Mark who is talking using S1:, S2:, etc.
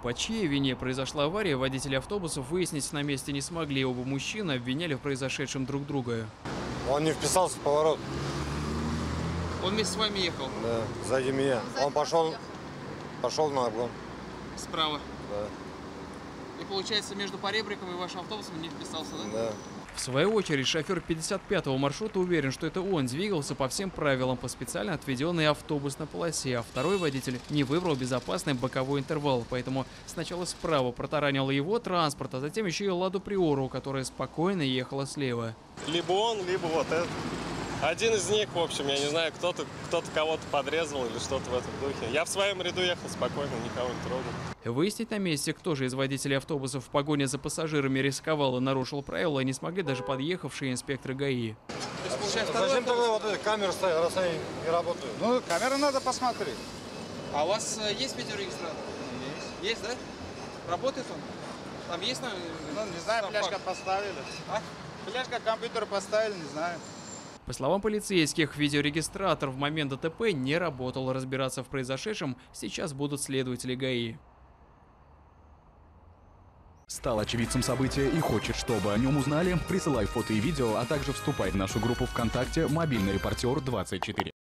S1: По чьей вине произошла авария, водители автобусов выяснить на месте не смогли. Оба мужчины обвиняли в произошедшем друг друга.
S2: Он не вписался в поворот.
S3: Он вместе с вами ехал?
S2: Да, сзади меня. Он пошел на обгон.
S3: Справа?
S2: Да.
S3: И получается, между поребриком и вашим автобусом не вписался, да?
S2: Да.
S1: В свою очередь, шофер 55-го маршрута уверен, что это он двигался по всем правилам по специально отведенной автобусной полосе, а второй водитель не выбрал безопасный боковой интервал, поэтому сначала справа протаранил его транспорт, а затем еще и Ладу Приору, которая спокойно ехала слева.
S4: Либо он, либо вот этот. Один из них, в общем, я не знаю, кто-то кого-то подрезал или что-то в этом духе. Я в своем ряду ехал спокойно, никого не трогал.
S1: Выяснить на месте, кто же из водителей автобусов в погоне за пассажирами рисковал и нарушил правила, не смогли даже подъехавшие инспекторы ГАИ.
S2: Зачем тогда вот эти камеры стоят, раз они не работают?
S5: Ну, камеры надо посмотреть.
S3: А у вас есть видеорегистратор? Есть, да? Работает он? Там есть,
S5: Ну, не знаю, фляжка поставили.
S3: А?
S5: Фляжка, компьютер поставили, не знаю.
S1: По словам полицейских, видеорегистратор в момент ДТП не работал. Разбираться в произошедшем сейчас будут следователи ГАИ.
S6: Стал очевидцем события и хочет, чтобы о нем узнали? Присылай фото и видео, а также вступай в нашу группу ВКонтакте «Мобильный репортер 24».